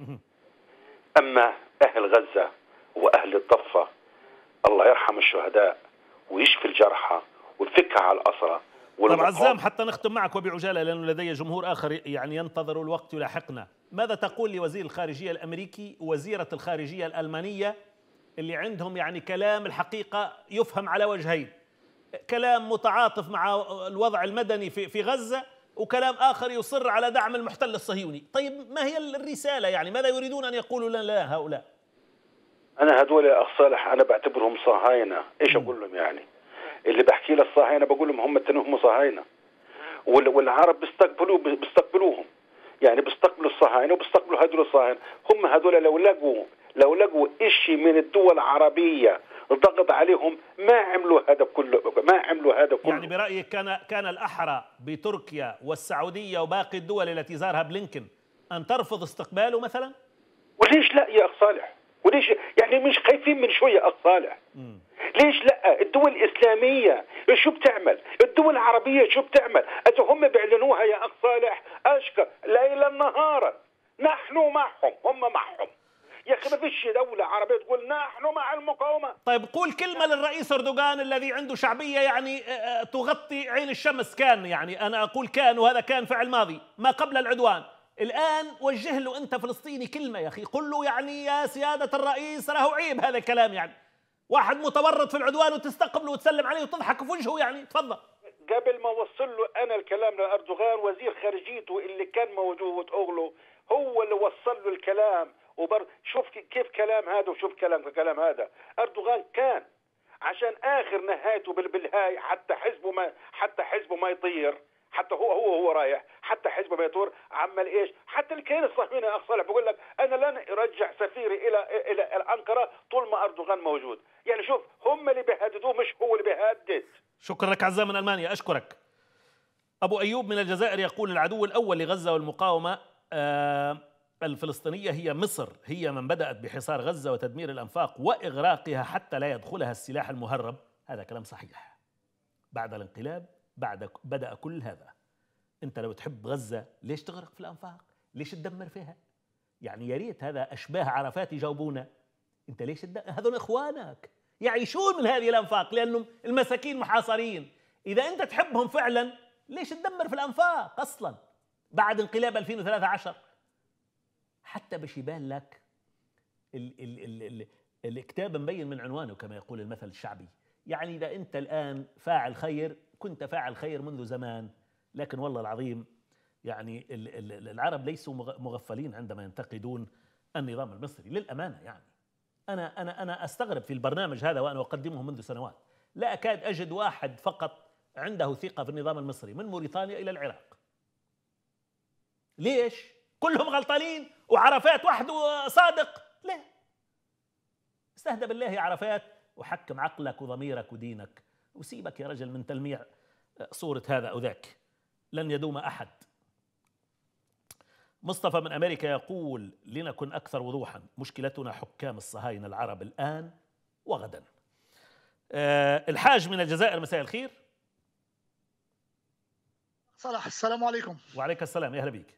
أما أهل غزة وأهل الضفة الله يرحم الشهداء ويشفي الجرحى ويفك على الأسرى. طب عزام حتى نختم معك وبعجالة لأنه لدي جمهور آخر يعني ينتظر الوقت يلاحقنا، ماذا تقول لوزير الخارجية الأمريكي ووزيرة الخارجية الألمانية اللي عندهم يعني كلام الحقيقة يفهم على وجهين، كلام متعاطف مع الوضع المدني في في غزة وكلام آخر يصر على دعم المحتل الصهيوني؟ طيب ما هي الرسالة يعني؟ ماذا يريدون أن يقولوا لنا لا هؤلاء؟ أنا هدول يا أخ صالح أنا بعتبرهم صهاينة. إيش أقول لهم يعني؟ اللي بحكي للصهاينة بقول لهم هم التانيين هم صهاينة، والعرب بيستقبلوا بيستقبلوهم يعني بيستقبلوا الصهاينة وبيستقبلوا هدول الصهاينة. هم هدول لو لقوا لو لقوا إشي من الدول العربية ضغط عليهم ما عملوا هذا كله ما عملوا هذا كله. يعني برأيك كان كان الأحرى بتركيا والسعودية وباقي الدول التي زارها بلينكن أن ترفض استقباله مثلا؟ وليش لا يا أخ صالح؟ وليش يعني مش خايفين من شوية يا أخ صالح؟ م. ليش لا؟ الدول الإسلامية شو بتعمل؟ الدول العربية شو بتعمل؟ إذا هم بيعلنوها يا أخ صالح أشكر ليلا نهارا نحن معهم هم معهم. يا أخي ما فيش دولة عربية تقول نحن مع المقاومة. طيب قول كلمة للرئيس أردوغان الذي عنده شعبية يعني تغطي عين الشمس. كان يعني أنا أقول كان وهذا كان فعل ماضي ما قبل العدوان. الآن وجه له أنت فلسطيني كلمة يا أخي، قل له يعني يا سيادة الرئيس له عيب هذا الكلام، يعني واحد متورط في العدوان وتستقبله وتسلم عليه وتضحك في وجهه يعني. تفضل. قبل ما وصل له أنا الكلام لأردوغان وزير خارجيته اللي كان موجود أغلو هو اللي وصل له الكلام. وبر شوف كيف كلام هذا وشوف كلام كلام هذا. أردوغان كان عشان اخر نهايته بالهاي، حتى حزبه ما حتى حزبه ما يطير، حتى هو هو هو رايح، حتى حزبه ما يطير. عمل ايش؟ حتى الكيان الصهيوني اخ صالح بقول لك انا لن ارجع سفيري الى الى انقره طول ما اردوغان موجود. يعني شوف، هم اللي بيهددوه مش هو اللي بيهدد. شكرا لك عزام من المانيا، اشكرك. ابو ايوب من الجزائر يقول العدو الاول لغزه والمقاومه آه الفلسطينيه هي مصر، هي من بدأت بحصار غزة وتدمير الأنفاق وإغراقها حتى لا يدخلها السلاح المهرب. هذا كلام صحيح. بعد الانقلاب بعد بدأ كل هذا. أنت لو تحب غزة ليش تغرق في الأنفاق؟ ليش تدمر فيها؟ يعني يا ريت هذا أشباه عرفات يجاوبونا. أنت ليش تدمر؟ هذول إخوانك يعيشون من هذه الأنفاق لأنهم المساكين محاصرين. إذا أنت تحبهم فعلا ليش تدمر في الأنفاق أصلا بعد انقلاب ألفين وثلاثة عشر؟ حتى باش يبان لك ال ال ال ال الكتاب مبين من عنوانه كما يقول المثل الشعبي. يعني إذا أنت الآن فاعل خير كنت فاعل خير منذ زمان. لكن والله العظيم يعني ال ال العرب ليسوا مغفلين عندما ينتقدون النظام المصري للأمانة. يعني أنا أنا أنا أستغرب في البرنامج هذا وأنا أقدمه منذ سنوات لا أكاد أجد واحد فقط عنده ثقة في النظام المصري من موريتانيا إلى العراق. ليش؟ كلهم غلطانين وعرفات وحده صادق؟ ليه؟ استهدى بالله يا عرفات وحكم عقلك وضميرك ودينك وسيبك يا رجل من تلميع صورة هذا أو ذاك، لن يدوم أحد. مصطفى من أمريكا يقول لنكن أكثر وضوحا، مشكلتنا حكام الصهاينة العرب الآن وغدا. أه الحاج من الجزائر، مساء الخير. صلاح السلام عليكم. وعليك السلام، يا أهلا بيك.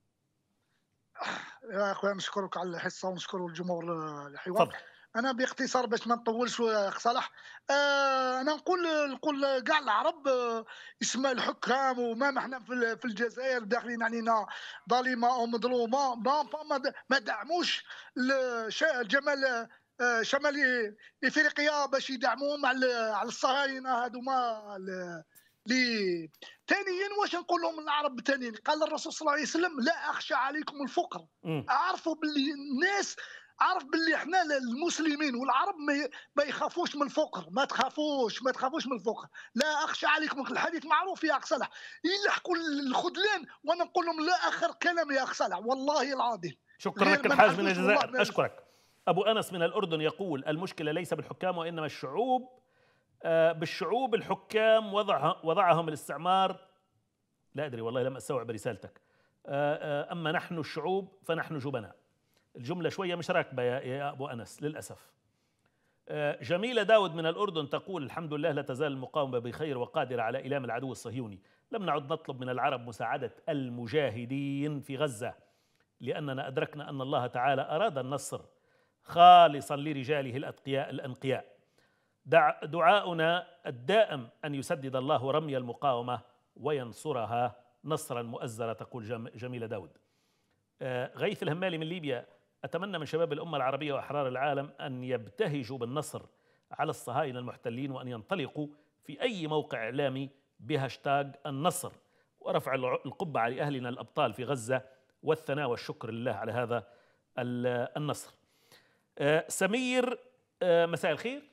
يا اخويا نشكرك على الحصه ونشكر الجمهور الحوار. انا باختصار باش ما نطولش يا اخ صلاح، آه انا نقول نقول كاع العرب آه اسماء الحكام وما احنا في, في الجزائر داخلين علينا ظالمه ومظلومه ما ما دعموش جمال آه شمال افريقيا باش يدعموهم على على الصهاينه هذوما لي. ثانيا واش نقول لهم العرب ثانيا؟ قال الرسول صلى الله عليه وسلم لا اخشى عليكم الفقر. عرفوا باللي الناس عرف باللي احنا المسلمين والعرب ما يخافوش من الفقر. ما تخافوش ما تخافوش من الفقر. لا اخشى عليكم. الحديث معروف يا اخ صلاح. يلحقوا الخذلان وانا نقول لهم لا اخر كلام يا اخ صلاح والله العظيم. شكرا لك الحاج من الجزائر، اشكرك. ابو انس من الاردن يقول المشكله ليس بالحكام وانما الشعوب، بالشعوب الحكام وضعها وضعهم الاستعمار. لا أدري والله لم أستوعب رسالتك. أما نحن الشعوب فنحن جبناء. الجملة شوية مش راكبة يا أبو أنس للأسف. جميلة داود من الأردن تقول الحمد لله لا تزال المقاومة بخير وقادرة على إيلام العدو الصهيوني. لم نعد نطلب من العرب مساعدة المجاهدين في غزة لأننا أدركنا أن الله تعالى أراد النصر خالصا لرجاله الأتقياء الأنقياء. دعاؤنا الدائم أن يسدد الله رمي المقاومة وينصرها نصرا مؤزرا، تقول جميلة داود. غيث الهمالي من ليبيا أتمنى من شباب الأمة العربية وأحرار العالم أن يبتهجوا بالنصر على الصهاينة المحتلين وأن ينطلقوا في أي موقع إعلامي بهاشتاج النصر ورفع القبعة لأهلنا الأبطال في غزة والثناء والشكر لله على هذا النصر. سمير مساء الخير.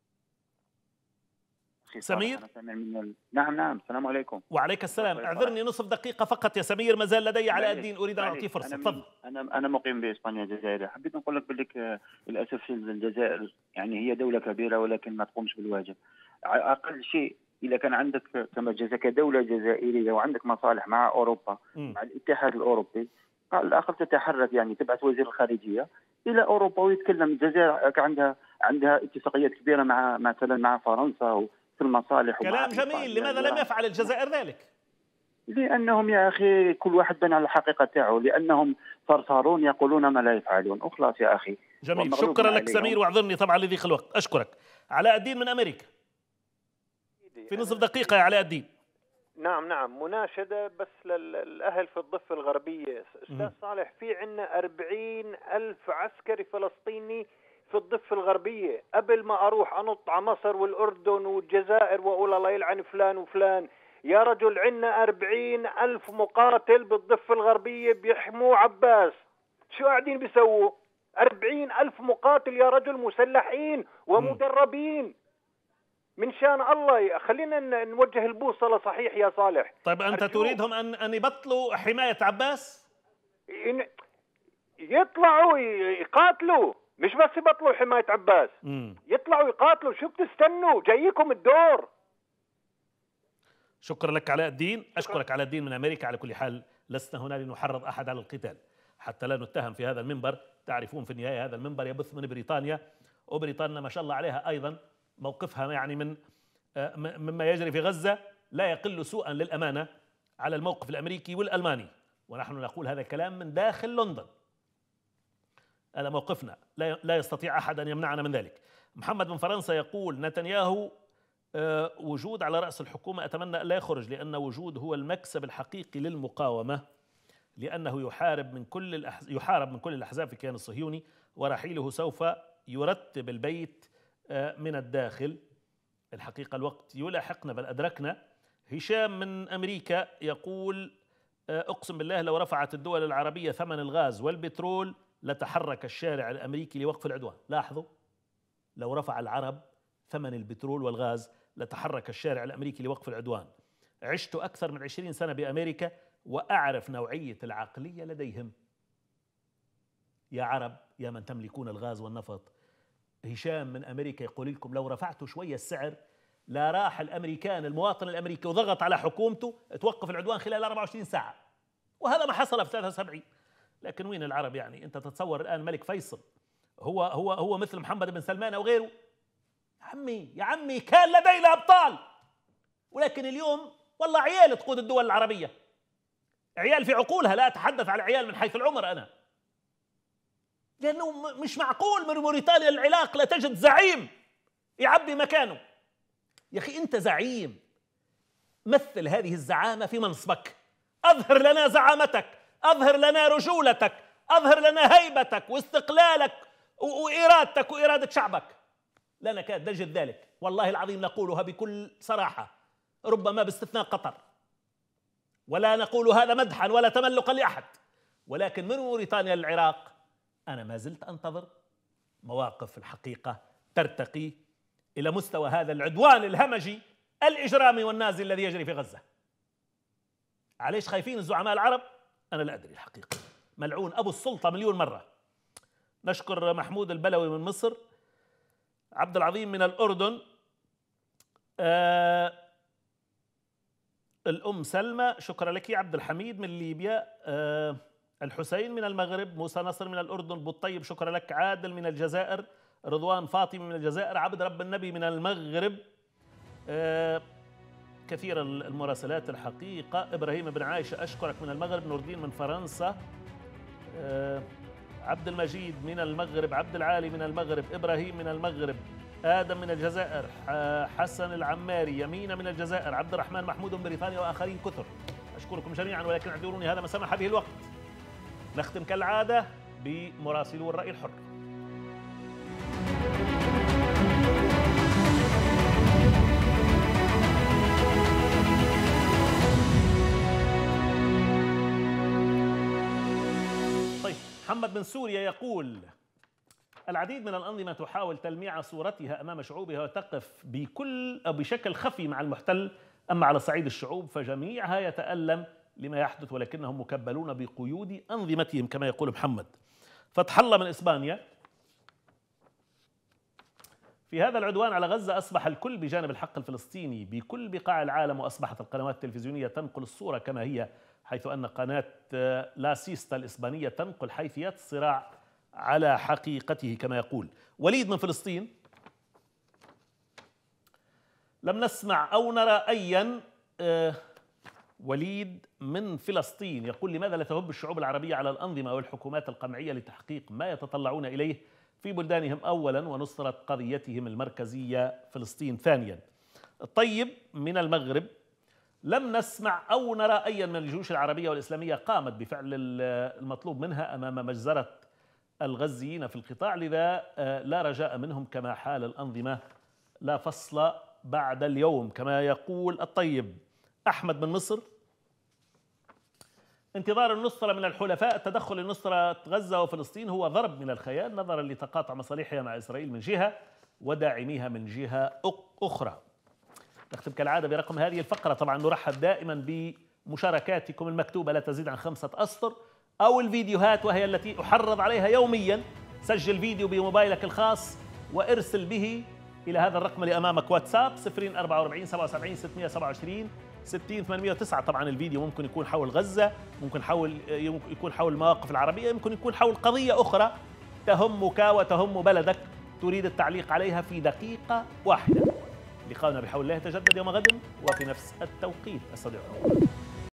سمير. من... نعم نعم السلام عليكم. وعليك السلام. اعذرني نصف دقيقة فقط يا سمير، ما زال لدي علاء الدين أريد أن أعطيه فرصة. تفضل. أنا أنا مقيم بإسبانيا الجزائرية. حبيت نقول لك بلك للأسف الجزائر يعني هي دولة كبيرة ولكن ما تقومش بالواجب. أقل شيء إذا كان عندك كما كدولة جزائرية وعندك مصالح مع أوروبا م. مع الاتحاد الأوروبي، قال الآخر تتحرك يعني تبعث وزير الخارجية إلى أوروبا ويتكلم. الجزائر عندها عندها اتفاقيات كبيرة مع مثلا مع فرنسا في المصالح. كلام جميل. لماذا لم يفعل الجزائر ذلك؟ لأنهم يا أخي كل واحد بنى على الحقيقة تاعه، لأنهم صرصارون يقولون ما لا يفعلون. أخلاص يا أخي. جميل. شكرا لك سمير واعذرني طبعا لضيق الوقت. أشكرك. علاء الدين من أمريكا في نصف دقيقة يا علاء الدين. نعم نعم مناشدة بس للأهل في الضفة الغربية. أستاذ صالح في عنا أربعين ألف عسكري فلسطيني في الضفة الغربية. قبل ما أروح أنط على مصر والأردن والجزائر وأقول الله يلعن فلان وفلان، يا رجل عنا أربعين ألف مقاتل بالضفة الغربية بيحموا عباس. شو قاعدين بيسووا؟ أربعين ألف مقاتل يا رجل مسلحين ومدربين. من شان الله خلينا نوجه البوصله صحيح يا صالح. طيب انت أرجوك. تريدهم ان ان يبطلوا حمايه عباس؟ يطلعوا يقاتلوا، مش بس يبطلوا حمايه عباس. مم. يطلعوا يقاتلوا، شو بتستنوا؟ جايكم الدور. شكرا لك علاء الدين. اشكرك علاء الدين من امريكا. على كل حال لسنا هنا لنحرض احد على القتال حتى لا نتهم في هذا المنبر. تعرفون في النهايه هذا المنبر يبث من بريطانيا، وبريطانيا ما شاء الله عليها ايضا موقفها يعني من مما يجري في غزه لا يقل سوءا للامانه على الموقف الامريكي والالماني، ونحن نقول هذا الكلام من داخل لندن. هذا موقفنا، لا يستطيع احد ان يمنعنا من ذلك. محمد من فرنسا يقول نتنياهو وجود على رأس الحكومة أتمنى ألا يخرج، لأن وجود هو المكسب الحقيقي للمقاومة، لأنه يحارب من كل الأحز... يحارب من كل الأحزاب في الكيان الصهيوني، ورحيله سوف يرتب البيت من الداخل. الحقيقة الوقت يلاحقنا بل أدركنا. هشام من أمريكا يقول أقسم بالله لو رفعت الدول العربية ثمن الغاز والبترول لتحرك الشارع الأمريكي لوقف العدوان. لاحظوا، لو رفع العرب ثمن البترول والغاز لتحرك الشارع الأمريكي لوقف العدوان. عشت أكثر من عشرين سنة بأمريكا وأعرف نوعية العقلية لديهم. يا عرب يا من تملكون الغاز والنفط، هشام من أمريكا يقول لكم لو رفعتوا شوية السعر لا راح الأمريكان المواطن الأمريكي وضغط على حكومته توقف العدوان خلال أربعة وعشرين ساعة، وهذا ما حصل في ثلاثة وسبعين. لكن وين العرب؟ يعني أنت تتصور الآن الملك فيصل هو هو هو مثل محمد بن سلمان أو غيره؟ عمي يا عمي كان لدينا أبطال، ولكن اليوم والله عيال تقود الدول العربية، عيال في عقولها. لا أتحدث على عيال من حيث العمر أنا، لأنه مش معقول من موريتانيا العراق لا تجد زعيم يعبي مكانه. يا أخي أنت زعيم، مثل هذه الزعامة في منصبك، أظهر لنا زعامتك، أظهر لنا رجولتك، أظهر لنا هيبتك واستقلالك وإرادتك وإرادة شعبك. لا نكاد نجد ذلك، والله العظيم نقولها بكل صراحة، ربما باستثناء قطر، ولا نقول هذا مدحا ولا تملقا لأحد، ولكن من موريتانيا للعراق أنا ما زلت أنتظر مواقف الحقيقة ترتقي إلى مستوى هذا العدوان الهمجي الإجرامي والنازي الذي يجري في غزة. عليش خايفين الزعماء العرب؟ أنا لا أدري الحقيقة، ملعون أبو السلطة مليون مرة. نشكر محمود البلوي من مصر، عبد العظيم من الأردن، آه الأم سلمى شكرا لك، عبد الحميد من ليبيا، آه الحسين من المغرب، موسى نصر من الأردن، بالطيب شكرا لك، عادل من الجزائر، رضوان فاطمي من الجزائر، عبد رب النبي من المغرب، آه كثير المراسلات الحقيقة. إبراهيم بن عائشة أشكرك من المغرب، نور الدين من فرنسا، آه عبد المجيد من المغرب، عبد العالي من المغرب، إبراهيم من المغرب، آدم من الجزائر، حسن العماري، يمينة من الجزائر، عبد الرحمن محمود من بريطانيا، وآخرين كثر. أشكركم جميعا، ولكن اعذروني هذا ما سمح به الوقت. نختم كالعادة بمراسلو الرأي الحر. طيب، محمد من سوريا يقول العديد من الأنظمة تحاول تلميع صورتها أمام شعوبها وتقف بكل أو بشكل خفي مع المحتل، أما على صعيد الشعوب فجميعها يتألم لما يحدث، ولكنهم مكبلون بقيود أنظمتهم كما يقول محمد. فتح الله من إسبانيا، في هذا العدوان على غزة أصبح الكل بجانب الحق الفلسطيني بكل بقاع العالم، وأصبحت القنوات التلفزيونية تنقل الصورة كما هي، حيث أن قناة لا سيستا الإسبانية تنقل حيثيات الصراع على حقيقته كما يقول. وليد من فلسطين، لم نسمع أو نرى أيا. آه وليد من فلسطين يقول لماذا لا تهب الشعوب العربية على الأنظمة والحكومات القمعية لتحقيق ما يتطلعون إليه في بلدانهم أولا ونصرة قضيتهم المركزية فلسطين ثانيا. الطيب من المغرب، لم نسمع أو نرى أيا من الجيوش العربية والإسلامية قامت بفعل المطلوب منها أمام مجزرة الغزيين في القطاع، لذا لا رجاء منهم كما حال الأنظمة، لا فصل بعد اليوم كما يقول الطيب. أحمد من مصر، انتظار النصرة من الحلفاء، تدخل النصرة غزة وفلسطين هو ضرب من الخيال نظرا لتقاطع مصالحها مع إسرائيل من جهة وداعميها من جهة أخرى. نختم كالعادة برقم هذه الفقرة. طبعا نرحب دائما بمشاركاتكم المكتوبة لا تزيد عن خمسة أسطر، أو الفيديوهات وهي التي أحرض عليها يوميا. سجل فيديو بموبايلك الخاص وارسل به إلى هذا الرقم اللي أمامك، واتساب صفر أربعة وأربعين سبعة وسبعين ستمئة وسبعة وعشرين ستين ثمانمئة وتسعة. طبعا الفيديو ممكن يكون حول غزة، ممكن حول يكون حول المواقف العربية، يمكن يكون حول قضية أخرى تهمك وتهم بلدك تريد التعليق عليها في دقيقة واحدة. لقاؤنا بحول الله يتجدد يوم غد وفي نفس التوقيت. استودعكم.